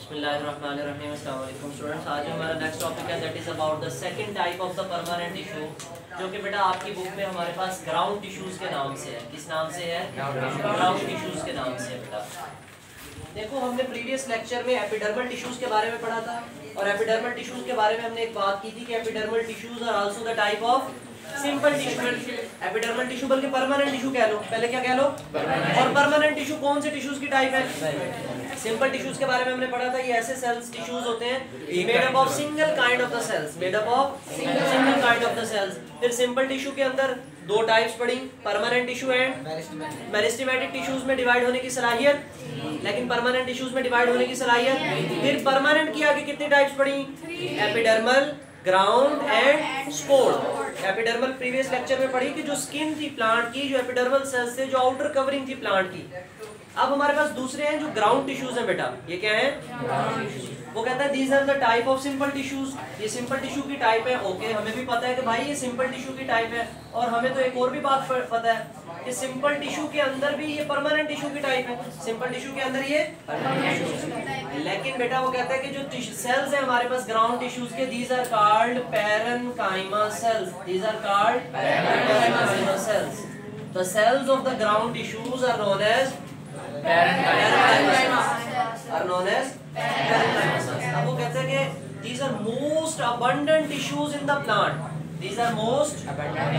बिस्मिल्लाहिर्रहमानिर्रहीम। अस्सलाम वालेकुम स्टूडेंट्स। आज हमारा नेक्स्ट टॉपिक है that is about the second type of the permanent tissue, जो कि बेटा आपकी बुक में हमारे पास ग्राउंड टिश्यूज के नाम से है। किस नाम से है? ग्राउंड टिश्यूज के नाम से बेटा। देखो, हमने प्रीवियस लेक्चर में एपिडर्मल टिश्यूज के बारे में पढ़ा था और एपिडर्मल टिश्यूज के बारे में हमने एक बात की थी कि epidermal tissues are also the type of simple tissue. Epidermal tissue बल्कि परमानेंट टिश्यू कह लो, पहले क्या कह लो? और परमानेंट टिश्यू कौन से टिश्यूज की टाइप है? सिंपल टिश्यूज के बारे में हमने पढ़ा था, ये ऐसे सेल्स टिश्यूज होते हैं made up of single kind of the cells, made up of single kind of the cells. फिर सिंपल टिश्यू के अंदर दो टाइप्स पढ़ी, permanent tissue and meristematic tissues में डिवाइड होने की सलाहियत, लेकिन परमानेंट टिश्यूज में डिवाइड होने की सलाहियत। फिर परमानेंट की आगे कितनी टाइप्स पढ़ी? Epidermal, ground and spore. Epidermal previous lecture में पढ़ी कि जो स्किन थी प्लांट की, जो एपिडर्मल सेल्स थे, जो आउटर कवरिंग थी प्लांट की। अब हमारे पास दूसरे हैं जो ग्राउंड टिश्यूज हैं बेटा। ये क्या है? वो कहता है these are the type of simple tissues. ये सिंपल टिश्यू की टाइप है। ओके, हमें भी पता है कि भाई ये सिंपल टिश्यू की टाइप है, और हमें तो एक और भी बात पता है कि सिंपल टिश्यू के अंदर भी ये परमानेंट टिश्यू की टाइप है। सिंपल टिश्यू के अंदर ये, लेकिन बेटा वो कहता है कि जो सेल्स हैं हमारे पास ग्राउंड टिश्यूज के, these are called parenchyma cells. These are called parenchyma cells. The cells of the ground tissues are known as are known as parenchyma cells. अब वो कहते हैं कि these are most abundant tissues in the plant. These are most abundant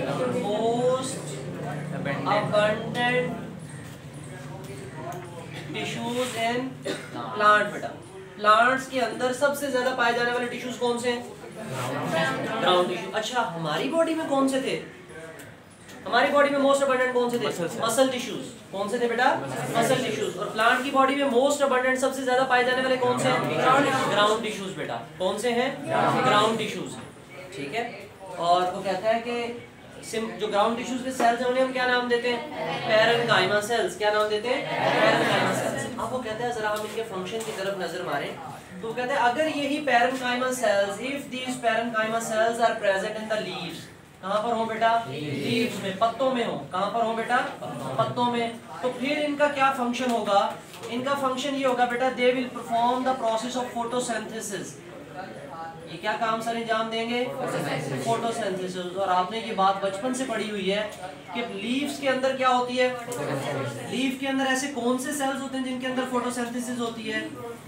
tissues in plant बेटा। Plants के अंदर सबसे ज्यादा पाए जाने वाले टिश्यूज कौन से हैं? Ground tissue. अच्छा, हमारी बॉडी में कौन से थे? हमारी बॉडी में मोस्ट अबंडेंट कौन से थे? Muscle tissues. कौन से थे बेटा? Muscle tissues. और प्लांट की बॉडी में मोस्ट अबंडेंट सबसे ज्यादा पाए जाने वाले कौन से हैं? ग्राउंड टिश्यूज बेटा। कौन से हैं? Ground tissues. ठीक है। और वो कहता है कि जो ग्राउंड टिश्यूज के सेल्स हैं उन्हें हम क्या नाम देते हैं? Parenchyma cells. क्या नाम देते हैं? Parenchyma cells. अब वो कहता है जरा हम इनके फंक्शन की तरफ नजर मारें, तो वो कहते हैं अगर यही parenchyma cells, if these parenchyma cells are present in the leaves, कहाँ पर हो बेटा? लीव्स में, पत्तों में हो। कहाँ पर हो बेटा? पत्तों में। तो फिर इनका क्या फंक्शन होगा? इनका फंक्शन ये होगा बेटा, they will perform the process of photosynthesis. ये क्या काम सर अंजाम देंगे? फोटोसिंथेसिस। और आपने ये बात बचपन से पढ़ी हुई है कि लीव्स के अंदर क्या होती है? लीव के अंदर ऐसे कौन से सेल्स होते हैं जिनके अंदर फोटोसिंथेसिस होती है?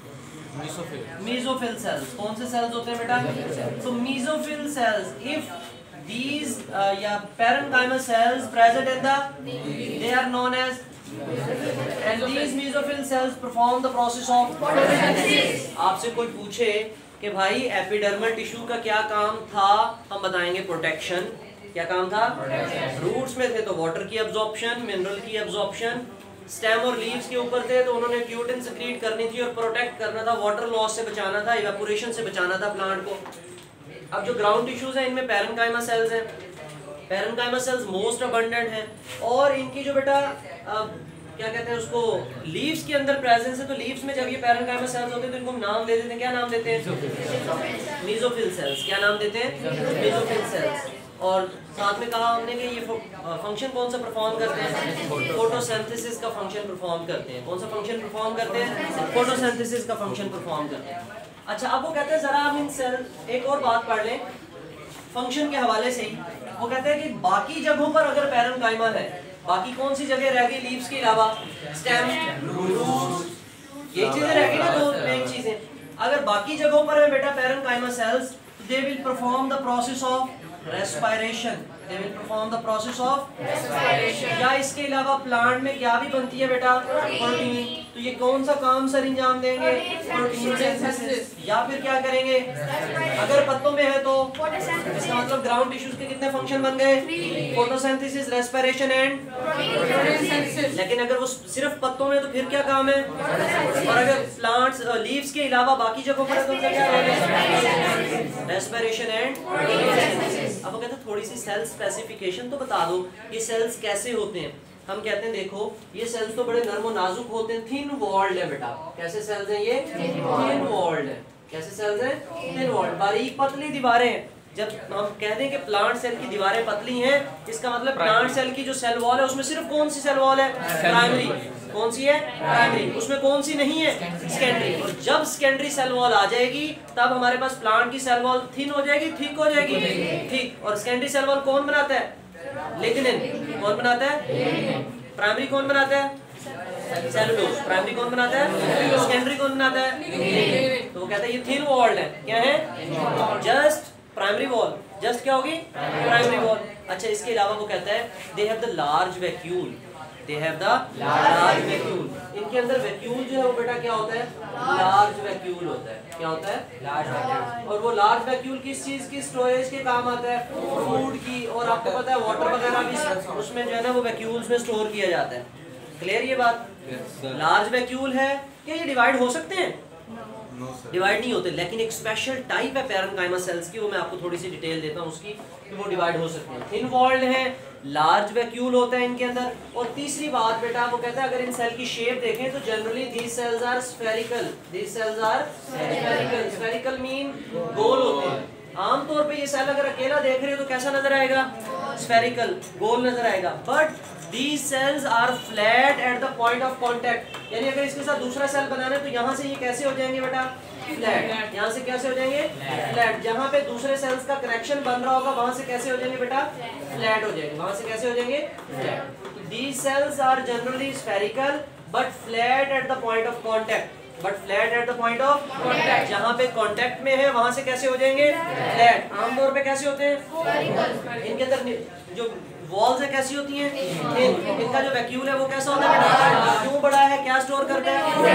Mesophyll cells. कौन से सेल्स होते हैं बेटा? तो mesophyll cells, if these parenchyma cells present in the, they are known as, and these mesophil cells perform the process of photosynthesis. आपसे कोई पूछे कि भाई एपिडर्मल टिश्यू का क्या काम था, हम बताएंगे प्रोटेक्शन। क्या काम था? रूट्स में थे तो वाटर की एब्जॉर्प्शन, मिनरल की एब्जॉर्प्शन। स्टेम और लीव्स के ऊपर थे तो उन्होंने क्यूटिन सिक्रीट करनी थी और प्रोटेक्ट करना था, वाटर लॉस से बचाना था, इवेपोरेशन से बचाना था प्लांट को। अब जो ग्राउंड टिश्यूज हैं इनमें पैरेन्काइमा सेल्स हैं। पैरेन्काइमा सेल्स मोस्ट अबंडेंट हैं, और इनकी जो बेटा क्या कहते हैं उसको, लीव्स के अंदर प्रेजेंस है। तो लीव्स में जब ये पैरेन्काइमा सेल्स होते हैं तो इनको हम नाम दे देते हैं। क्या नाम देते हैं? Mesophyll cells. क्या नाम देते हैं? Mesophyll cells. और साथ में कहा हमने कि ये फंक्शन कौन सा परफॉर्म करते हैं? फोटोसिंथेसिस का फंक्शन परफॉर्म करते हैं। कौन सा फंक्शन परफॉर्म करते हैं? फोटोसिंथेसिस का फंक्शन परफॉर्म करते हैं। अच्छा, अब वो कहते हैं जरा हम इन सेल एक और बात पढ़ लें फंक्शन के हवाले से ही। वो कहते हैं कि बाकी जगहों पर अगर पैरेन्काइमा है, बाकी कौन सी जगह रह गई लीव्स के अलावा? स्टेम, रूट्स, ये चीजें रह गई ना, दो मेन चीजें। अगर बाकी जगहों पर है बेटा parenchyma cells, they will perform the process of respiration. They will perform the process of respiration. या इसके अलावा प्लांट में क्या भी बनती है बेटा? प्रोटीन। तो ये कौन सा काम सर अंजाम देंगे? Protein synthesis. या फिर क्या करेंगे? अगर पत्तों में है तो इसका मतलब ग्राउंड टिश्यूज के कितने फंक्शन बन गए? Photosynthesis, respiration and protein synthesis. लेकिन अगर वो सिर्फ पत्तों में तो फिर क्या काम है? और अगर प्लांट्स लीव्स के अलावा बाकी जगहों पर है तो उनका क्या है? Respiration and protein synthesis. अब वो कहते हैं थोड़ी सी सेल स्पेसिफिकेशन तो बता दो, ये सेल्स कैसे होते हैं? हम कहते हैं देखो ये सेल्स तो बड़े नर्म और नाजुक होते हैं, थिन वॉल्ड है बेटा। कैसे सेल्स हैं ये? थिन वॉल्ड है। कैसे सेल्स हैं? थिन वॉल्ड, बारीक पतली दीवारें हैं। जब हम कहते हैं कि प्लांट सेल की दीवारें पतली हैं, इसका मतलब प्लांट सेल की जो सेल वॉल है उसमें सिर्फ कौन सी सेल वॉल है? प्राइमरी। कौन सी है? प्राइमरी। उसमें कौन सी नहीं है? सेकेंडरी। और जब सेकेंडरी सेल वॉल आ जाएगी तब हमारे पास प्लांट की सेल वॉल थिन हो जाएगी, थिक हो जाएगी, ठीक। और सेकेंडरी सेल वॉल कौन बनाता है? लिग्निन। कौन बनाता है? प्राइमरी कौन बनाता है? सेलुलोज। प्राइमरी कौन बनाता है? सेकेंडरी कौन बनाता है? तो वो कहता है ये थिन वॉल्ड है। क्या है? Just primary wall. जस्ट क्या होगी? Primary wall. अच्छा, इसके अलावा वो कहता है they have the large vacuole. They have the large vacuole. इनके अंदर वैक्यूल जो है वो बेटा क्या होता है? लार्ज वैक्यूल होता है। क्या होता है? Large vacuole. और वो लार्ज वैक्यूल किस चीज की स्टोरेज के काम आता है? फूड की। और आपको पता है वाटर वगैरह भी उसमें जो है ना वो वैक्यूल्स में स्टोर किया जाता है। क्लियर ये बात? लार्ज वैक्यूल है। क्या ये डिवाइड हो सकते हैं? डिवाइड नहीं होते, लेकिन एक स्पेशल टाइप है पैरेन्काइमा सेल्स की, वो मैं आपको थोड़ी सी डिटेल देता हूँ उसकी, कि वो डिवाइड हो सकते हैं। थिन वॉल्ड है, लार्ज वैक्यूल होता है इनके अंदर। और तीसरी बात बेटा वो कहता है अगर इन सेल की शेप देखें तो generally these cells are spherical. These cells are spherical. Spherical mean गोल होते हैं। आमतौर पे ये सेल अगर अकेला देख रहे हो तो कैसा नजर आएगा? स्फेरिकल, गोल नजर आएगा। But these cells are flat at the point of contact। यानी अगर इसके साथ दूसरा सेल बनाना है तो यहाँ से ये कैसे हो जाएंगे बेटा? फ्लैट। यहाँ से कैसे हो जाएंगे? फ्लैट। जहाँ पे दूसरे सेल्स का कनेक्शन बन रहा होगा वहां से कैसे हो जाएंगे बेटा? फ्लैट हो जाएंगे। वहां से कैसे हो जाएंगे? Flat. These cells are generally spherical but flat at the point of contact। But flat at the point of contact. जहाँ पे कॉन्टैक्ट में है वहां से कैसे हो जाएंगे? फ्लैट। आमतौर पे कैसे होते हैं? इनके अंदर जो वॉल्स है कैसी होती हैं? इनका जो वैक्यूल है वो कैसा होता है? क्यों बड़ा है? क्या स्टोर करता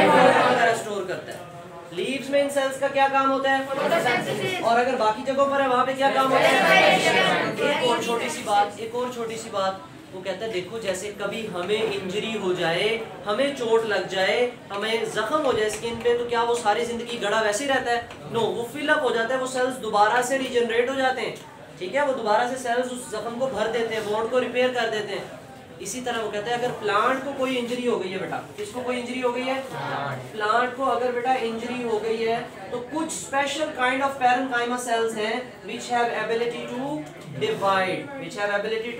है? स्टोर करता है। लीव्स में इन सेल्स का क्या काम होता है? और अगर बाकी जगहों पर है वहां पे क्या काम होता है? एक और छोटी सी बात वो कहता है देखो जैसे कभी हमें इंजरी हो जाए, हमें चोट लग जाए, हमें जख्म हो जाए स्किन पे, तो क्या वो सारी जिंदगी गड़ा वैसे ही रहता है? नो, वो फिलअप हो जाता है। वो सेल्स दोबारा से रीजनरेट हो जाते हैं। ठीक है, वो दोबारा से सेल्स उस जख्म को भर देते हैं, वॉन्ड को रिपेयर कर देते हैं। इसी तरह वो कहते हैं अगर प्लांट को कोई इंजरी हो गई है बेटा, किसको कोई इंजरी हो गई है? प्लांट को अगर बेटा इंजरी हो गई है तो कुछ special kind of parenchyma cells हैं which have ability to divide, which have ability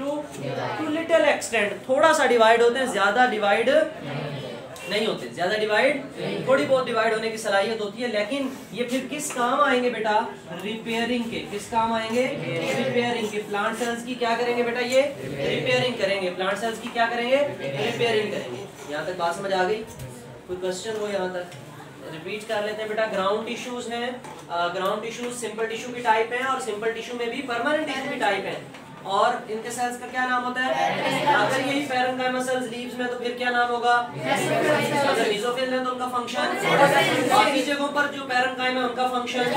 to little extent, थोड़ा सा डिवाइड होते हैं, ज्यादा डिवाइड नहीं होते। ज्यादा डिवाइड, थोड़ी बहुत डिवाइड होने की सलाहियत होती है। लेकिन ये फिर किस काम आएंगे बेटा? रिपेयरिंग के। किस काम आएंगे? रिपेयरिंग के। प्लांट सेल्स की क्या करेंगे बेटा? ये रिपेयरिंग करेंगे। प्लांट सेल्स की क्या करेंगे? रिपेयरिंग करेंगे। यहाँ तक बात समझ आ गई? कोई क्वेश्चन हो यहाँ तक? रिपीट कर लेते हैं बेटा। ग्राउंड टिश्यूज हैं। ग्राउंड टिश्यूज सिंपल टिश्यू की टाइप है, और सिंपल टिश्यू में भी परमानेंट टिश्यू की टाइप है। और इनके सेल्स का क्या नाम होता है? अगर यही पैरेन्काइमा सेल्स लीव्स में तो फिर क्या नाम होगा? अगर मेसोफिल है तो उनका फंक्शन, बाकी जगहों पर जो पैरेन्काइमा उनका फंक्शन।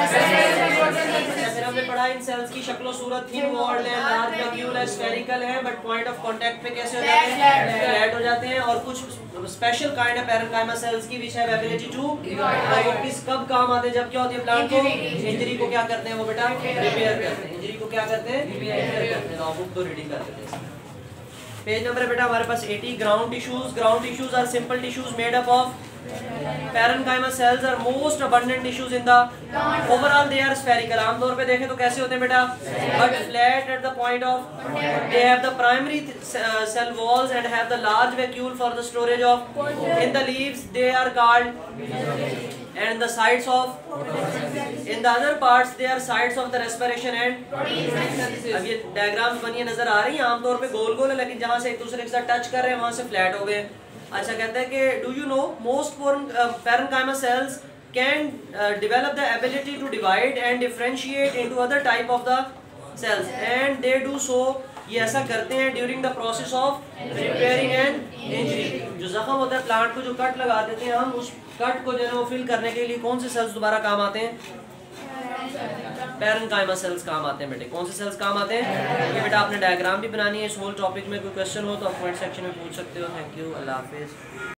फिर हमने पढ़ा इन सेल्स की शक्लो सूरत, थिन वॉल्ड है, लार्ज वैक्यूल है, स्फेरिकल है, बट पॉइंट ऑफ कांटेक्ट पे कैसे हो जाते हैं? फ्लैट हो जाते हैं। और कुछ स्पेशल काइंड है पैरेन्काइमा सेल्स की विच हैव एबिलिटी टू, वो किस कब काम आते हैं? जब क्या होती है प्लांट को इंजरी को क्या करते हैं वो बेटा? रिपेयर करते हैं। इंजरी को क्या करते हैं? रिपेयर करते हैं। बुक तो रीडिंग कर लेते हैं। पेज नंबर है बेटा हमारे पास 80। Ground tissues. Ground tissues are simple tissues made up of parenchyma cells are most abundant tissues in the overall they are spherical. आमतौर पे देखें तो कैसे होते हैं बेटा? But flat at the point of, they have the primary cell walls and have the large vacuole for the storage of. In the leaves they are called and the sides of, in the other parts they are sides of the respiration and। अब ये diagrams बनिए नजर आ रही हैं, आमतौर पे गोल गोल है, लेकिन जहाँ से एक दूसरे के साथ टच कर रहे हैं वहाँ से फ्लैट हो गए। अच्छा, कहते हैं कि do you know most parenchyma cells can develop the ability to divide and differentiate into other type of the cells, and they do so, ये ऐसा करते हैं during the process of repairing and injury. जो जख्म होता है plant को, जो कट लगा देते हैं हम, उस कट को जो है वो फिल करने के लिए कौन से सेल्स दोबारा काम आते हैं? पैरेन्काइमा सेल्स काम आते हैं बेटे। कौन से सेल्स काम आते हैं? ये बेटा आपने डायग्राम भी बनानी है। इस होल टॉपिक में कोई क्वेश्चन हो तो आप कमेंट सेक्शन में पूछ सकते हो। थैंक यू, अल्लाह हाफिज़।